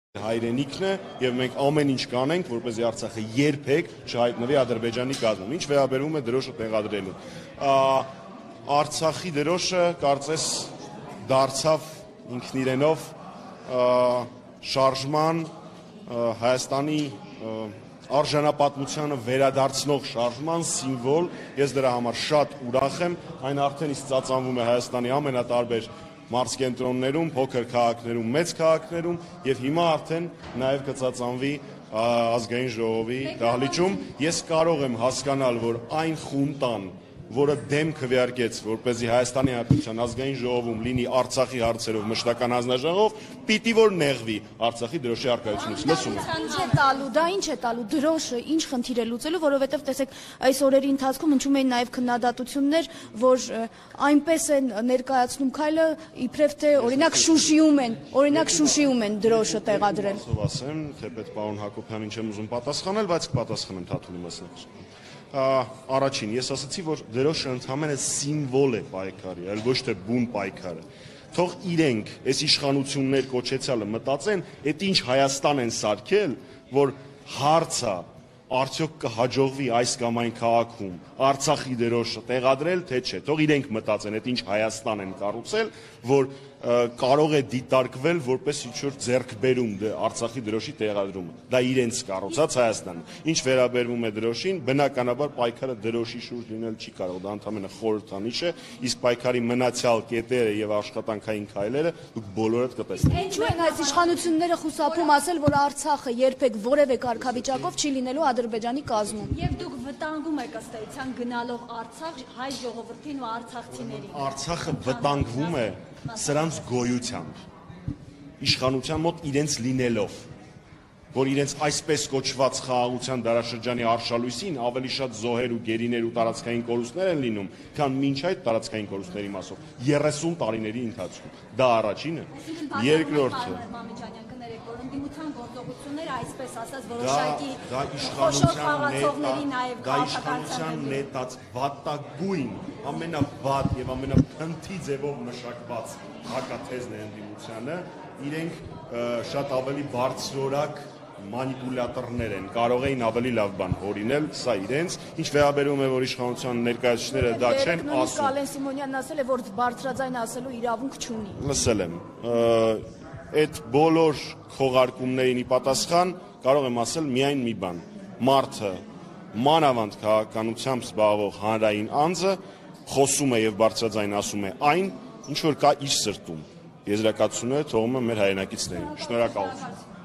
հայրենիքն է եւ մենք ամեն ինչ կանենք, որպեսզի Արցախը երբեք չհայտնվի Ադրբեջանի կազմում։ Ինչ վերաբերում է դրոշը տեղադրելուն։ Արցախի դրոշը կարծես դարձավ ինքն իրենով շարժման Հայաստանի արժանապատմությանը վերադարձնող շարժման սիմվոլ, ես դրա համար շատ ուրախ եմ, այն արդեն իսկ ծածանվում է Հայաստանի ամենատարբեր մարզկենտրոններում, փոքր քաղաքներում, մեծ քաղաքներում եւ հիմա արդեն նաեւ կծածանվի ազգային ժողովի դահլիճում։ Ես կարող եմ հասկանալ, որ այն խունտան, որը դեմ քվեարկեց, որպեսզի Հայաստանի Հանրապետության ազգային ժողովում լինի Արցախի հարցերով մշտական հանձնաժողով, պիտի որ նեղվի Արցախի դրոշի առկայությունից։ Լսում եմ։ Դա ինչ է տալու դրոշը, ինչ խնդիր է լուծելու, որովհետև տեսեք, այս օրերի ընթացքում հնչում էին նաև քննադատություններ, որ այնպես են ներկայացնում քայլը, իբրև թե օրինակ Շուշիում են դրոշը տեղադրել։ Ասեմ, թեպետ պարոն Հակոբյանին չեմ ուզում պատասխանել, բայց կպատասխանեմ Թաթուլի մասնակցությամբ։ Առաջին, ես ասացի, որ դրոշը ընդհանրապես սիմվոլ է պայքարի, այլ ոչ թե բուն պայքարը։ Թող իրենք այս իշխանություններ կոչեցյալը մտածեն, այդ ինչ Հայաստան են սարքել, որ հարցը արդյոք կհաջողվի այս կամ այն քաղաքում Արցախի դրոշը տեղադրել, թե չէ։ Թող իրենք մտածեն, այդ ինչ Հայաստան են կառուցել, որ կարող է դիտարկվել որպես ինչ-որ ձեռքբերում Արցախի դրոշի տեղադրումը։ Դա իրենց կառուցած Հայաստանն է։ Ինչ վերաբերվում է դրոշին, բնականաբար պայքարը դրոշի շուրջ լինել չի կարող, դա ընդհանրապես խորհրդանիշ է, իսկ պայքարի մնացյալ կետերը եւ աշխատանքային քայլերը դուք բոլորդ կտեսնեք։ Ինչու են այս իշխանությունները խուսափում ասել, որ Արցախը երբեք որևէ կարգավիճակով չի լինելու Ադրբեջանի կազմում։ Եվ դուք վտանգում եք ըստ էության գնալով Արցախ հայ ժողովրդին ու արցախցիներին։ Արցախը վտանգվում է սրանց գոյությամբ, իշխանության մոտ իրենց լինելով, որ իրենց այսպես կոչված խաղաղության դարաշրջանի արշալույսին ավելի շատ զոհեր ու գերիներ ու տարածքային կորուստներ են լինում, քան մինչ այդ տարածքային կորուստների մասով 30 տարիների ընթացքում։ Դա առաջինը։ Երկրորդը ընդդիմության գործողությունները այսպես ասած որոշակի դա իշխանության նետած վատագույն, ամենավատ եւ ամենափնթի ձևով մշակված հակաթեզն է ընդդիմությանը, իրենք շատ ավելի բարձրորակ մանիպուլյատորներ են, կարող էին ավելի լավ բան հորինել, սա իրենց, ինչ վերաբերում է, որ իշխանության ներկայացուցիչները դա չեն ասում։ Կալեն Սիմոնյանն ասել է, որ բարձրաձայն ասելու իրավունք չունի։ Լսել եմ։ Այդ բոլոր քողարկումներին ի պատասխան կարող եմ ասել միայն մի բան. մարդը մանավանդ քաղաքականությամբ զբաղվող հանրային անձը խոսում է եւ բարձրաձայն ասում է այն, ինչ որ կա իր սրտում։ Եզրակացությունները թողում եմ մեր հայրենակիցներին։ Շնորհակալություն։